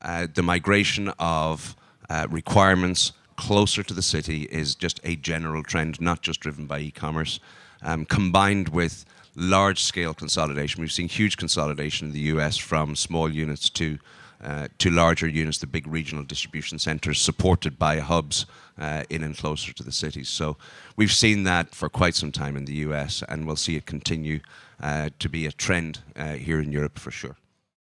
the migration of requirements closer to the city is just a general trend, not just driven by e-commerce, combined with large-scale consolidation. We've seen huge consolidation in the US from small units to larger units, the big regional distribution centres supported by hubs in and closer to the cities. So we've seen that for quite some time in the US, and we'll see it continue to be a trend here in Europe for sure.